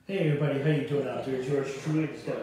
Hey everybody, how you doing out there? It's yours truly. Just got a